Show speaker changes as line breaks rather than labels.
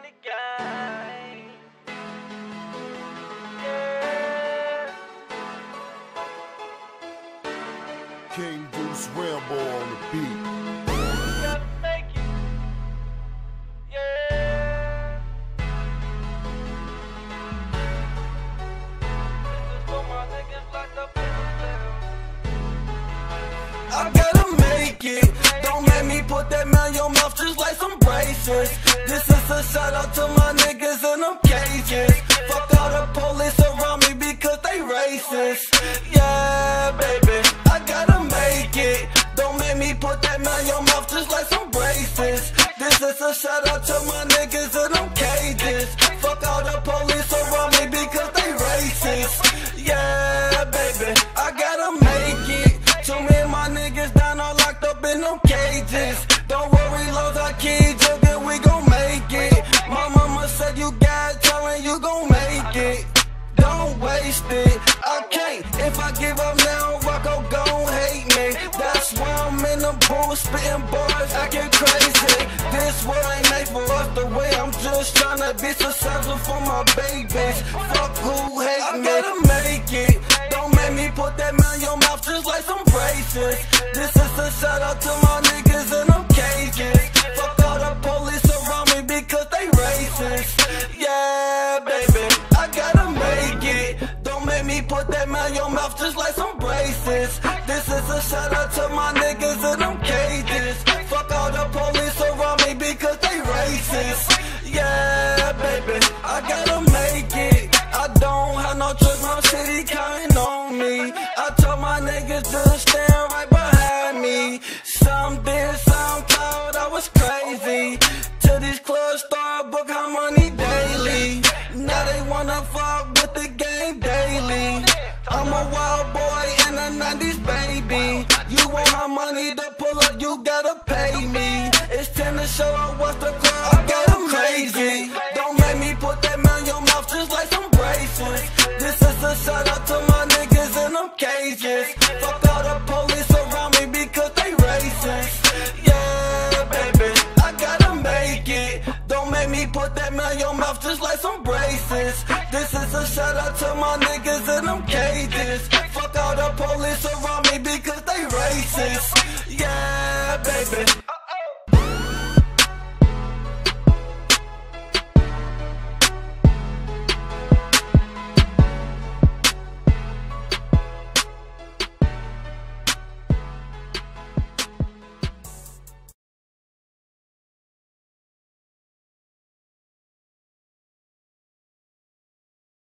money gang. Yeah.
King Goose Rambo on the beat.
Gotta make it. Yeah. This is for my niggas locked up in the cell.
I gotta make it. Don't make me put that man in your mouth just like some braces. This is a shout out to my niggas in them cages. Fuck all the police around me because they racist. Yeah, baby, I gotta make it. Don't make me put that man in your mouth just like some braces. This is a shout out to my niggas in them cages. Fuck all the police around me because they racist. Yeah, baby, I gotta make it. Too many of my niggas down all locked up in them cages. Don't worry, Lord, I keep joking, we gon' make it. My mama said you got talent, you gon' make it. Don't waste it, I can't. If I give up now, Rocco gon' hate me. That's why I'm in the booth spitting bars, acting crazy. This world ain't made for us the way I'm just tryna be successful for my babies. Fuck who hate me. I gotta make it. Don't make me put that man in your mouth just like some braces. This is a shout out to my niggas in them cages. Fuck all the police around me because they racist. Yeah, baby, I gotta make it. Don't make me put that man in your mouth just like some braces. This is a shout out to my niggas in them cages. Fuck all the police around me because they racist. Yeah, baby, I gotta make it. I don't have no choice, my city counting on me. I told my niggas to stand right behind me. Some did SoundCloud, I was crazy. To these clubs start book how money daily. Now they wanna fuck with the game daily. I'm a wild boy in the 90s, baby. You want my money to pull up, you gotta pay me. It's time to show up what's the club, I got them crazy. Don't make me put that man in your mouth just like some braces. This is a shout out to my niggas in them cages. Fuck all the police around me because they racist. Yeah, baby, I gotta make it. Don't make me put that man in your mouth just like some braces. This is a shout out to my niggas in them cages. Fuck all the police around me because they racist. Yeah, baby,